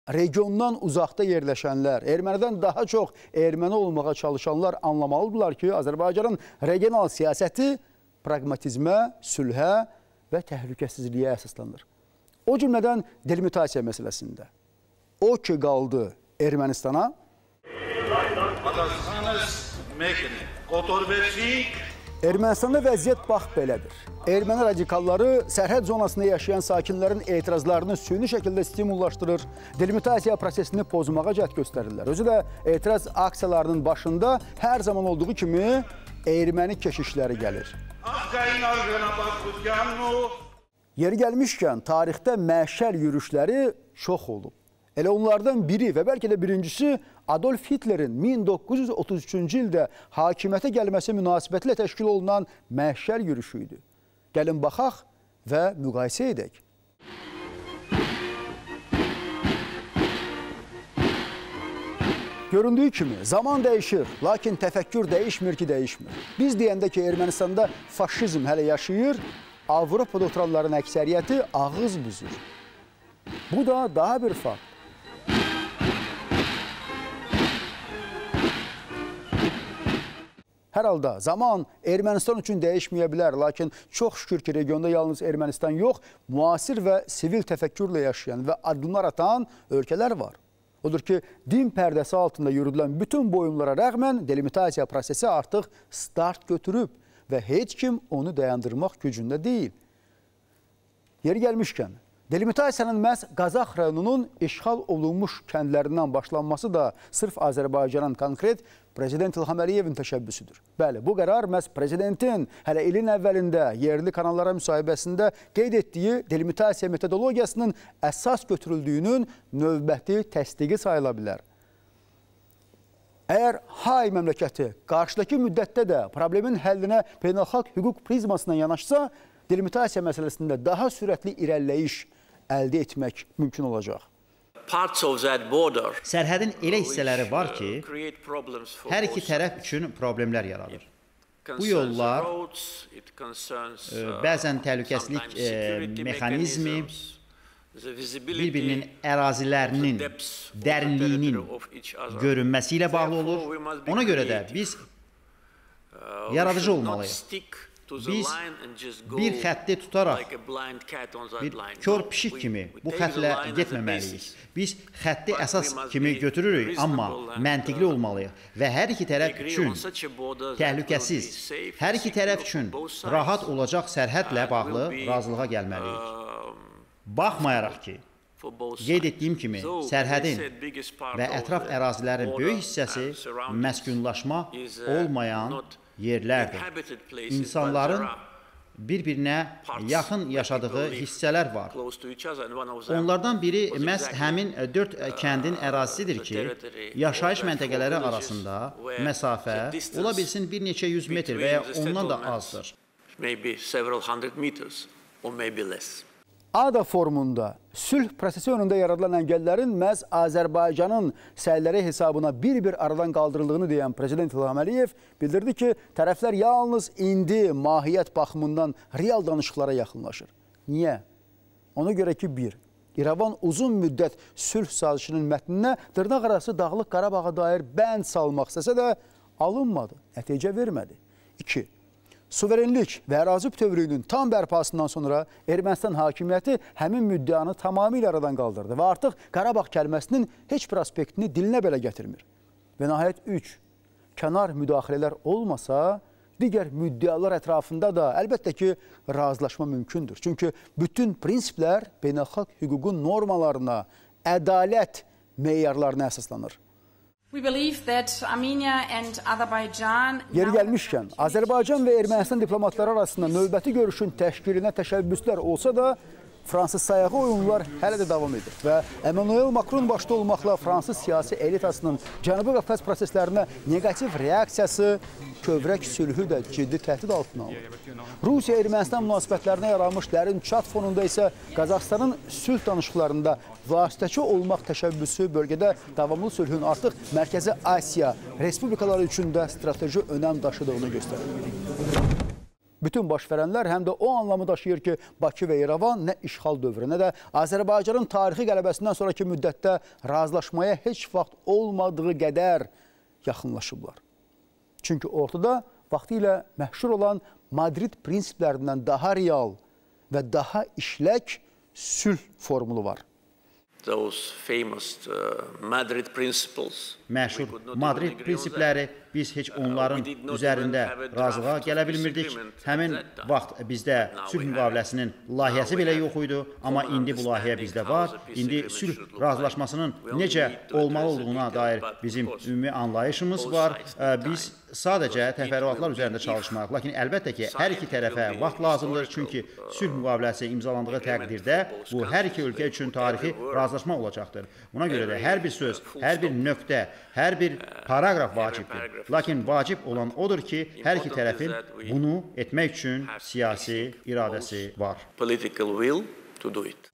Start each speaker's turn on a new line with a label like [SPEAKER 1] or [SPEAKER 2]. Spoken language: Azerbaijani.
[SPEAKER 1] regiondan uzaqda yerləşənlər, ermənidən daha çox erməni olmağa çalışanlar anlamalıdırlar ki, Azərbaycanın regional siyasəti pragmatizmə, sülhə və təhlükəsizliyə əsaslanır. O cümlədən delimitasiya məsələsində. O ki qaldı Ermənistana, Ermənistanda vəziyyət bax belədir. Erməni radikalları sərhəd zonasında yaşayan sakinlərin etirazlarını süni şəkildə stimullaşdırır, delimitasiya prosesini pozmağa cəhd göstərirlər. Özü də etiraz aksiyalarının başında hər zaman olduğu kimi erməni keşişləri gəlir. Yeri gəlmişkən, tarixdə məşəl yürüşləri çox olub. Elə onlardan biri və bəlkə də birincisi Adolf Hitlerin 1933-cü ildə hakimiyyətə gəlməsi münasibətilə təşkil olunan məhşər yürüşü idi. Gəlin baxaq və müqayisə edək. Göründüyü kimi zaman dəyişir, lakin təfəkkür dəyişmir ki, dəyişmir. Biz deyəndə ki, Ermənistanda faşizm hələ yaşayır, Avropada oturanların əksəriyyəti ağız büzür. Bu da daha bir fakt. Hər halda zaman Ermənistan üçün dəyişməyə bilər, lakin çox şükür ki, regionda yalnız Ermənistan yox, müasir və sivil təfəkkürlə yaşayan və addımlar atan ölkələr var. Odur ki, din pərdəsi altında yürüdülən bütün boyunlara rəğmən delimitasiya prosesi artıq start götürüb və heç kim onu dayandırmaq gücündə deyil. Yeri gəlmişkən, delimitasiyanın məhz Qazax rayonunun işğal olunmuş kəndlərindən başlanması da sırf Azərbaycanın konkret Prezident İlham Əliyevin təşəbbüsüdür. Bəli, bu qərar məhz prezidentin hələ ilin əvvəlində yerli kanallara müsahibəsində qeyd etdiyi delimitasiya metodologiyasının əsas götürüldüyünün növbəti təsdiqi sayıla bilər. Əgər hay məmləkəti qarşıdakı müddətdə də problemin həllinə beynəlxalq hüquq prizmasından yanaşsa, delimitasiya məsələsində daha sürətli irəliləyiş əldə etmək mümkün olacaq.
[SPEAKER 2] Sərhədin elə hissələri var ki, hər iki tərəf üçün problemlər yaradır. Bu yollar bəzən təhlükəsizlik mexanizmi, bir-birinin ərazilərinin dərinliyinin görünməsi ilə bağlı olur. Ona görə də biz yaradıcı olmalıyıq. Biz bir xətti tutaraq, bir kör pişik kimi bu xətlə getməməliyik. Biz xətti əsas kimi götürürük, amma məntiqli olmalıyıq və hər iki tərəf üçün təhlükəsiz, hər iki tərəf üçün rahat olacaq sərhədlə bağlı razılığa gəlməliyik. Baxmayaraq ki, qeyd etdiyim kimi, sərhədin və ətraf ərazilərin böyük hissəsi məskunlaşma olmayan yerlərdir. İnsanların bir-birinə yaxın yaşadığı hissələr var. Onlardan biri məhz həmin 4 kəndin ərazisidir ki, yaşayış məntəqələri arasında məsafə ola bilsin bir neçə yüz metr və ya ondan da azdır.
[SPEAKER 1] ADA forumunda sülh prosesi önündə yaradılan əngəllərin məhz Azərbaycanın səyləri hesabına bir-bir aradan qaldırıldığını deyən Prezident İlham Əliyev bildirdi ki, tərəflər yalnız indi mahiyyət baxımından real danışıqlara yaxınlaşır. Niyə? Ona görə ki, bir, İrəvan uzun müddət sülh sazişinin mətninə dırnaq arası Dağlıq Qarabağa dair bənd salmaq istəsə də alınmadı, nəticə vermədi. 2. Suverenlik və ərazi bütövlüyünün tam bərpasından sonra Ermənistan hakimiyyəti həmin müddəanı tamamilə aradan qaldırdı və artıq Qarabağ kəlməsinin heç bir aspektini dilinə belə gətirmir. Və nəhayət 3. Kənar müdaxilələr olmasa, digər müddəalar ətrafında da əlbəttə ki, razılaşma mümkündür. Çünki bütün prinsiplər beynəlxalq hüququn normalarına, ədalət meyarlarına əsaslanır. Yeri gəlmişkən, Azərbaycan və Ermənistan diplomatları arasında növbəti görüşün təşkilinə təşəbbüslər olsa da, Fransız sayağı oyunlar hələ də davam edir və Emmanuel Macron başda olmaqla Fransız siyasi elitasının Cənubi Qafqaz proseslərinə negativ reaksiyası kövrək sülhü də ciddi təhdid altına alır. Rusiya-Ermənistan münasibətlərinə yaranmış dərin çat fonunda isə Qazaxstanın sülh danışıqlarında vasitəçi olmaq təşəbbüsü bölgədə davamlı sülhün artıq Mərkəzi Asiya respublikaları üçün də strateji önəm daşıdığını göstərir. Bütün baş verənlər həm də o anlamı daşıyır ki, Bakı və İrəvan nə işğal dövrü, nə də Azərbaycanın tarixi qələbəsindən sonraki müddətdə razılaşmaya heç vaxt olmadığı qədər yaxınlaşıblar. Çünki ortada vaxtilə məşhur olan Madrid prinsiplərindən daha real və daha işlək sülh formulu var.
[SPEAKER 2] Məşhur Madrid prinsipləri, biz heç onların üzərində razılığa gələ bilmirdik. Həmin vaxt bizdə sülh müqaviləsinin layihəsi belə yox idi, amma indi bu layihə bizdə var. İndi sülh razılaşmasının necə olmalı olduğuna dair bizim ümumi anlayışımız var. Biz sadəcə təfərrüatlar üzərində çalışmalıyıq. Lakin əlbəttə ki, hər iki tərəfə vaxt lazımdır. Çünki sülh müqaviləsi imzalandığı təqdirdə bu hər iki ölkə üçün tarixi razılaşma olacaqdır. Buna görə də hər bir söz, hər bir nöqtə, hər bir paraqraf vacibdir. Lakin vacib olan odur ki, hər iki tərəfin bunu etmək üçün siyasi iradəsi var.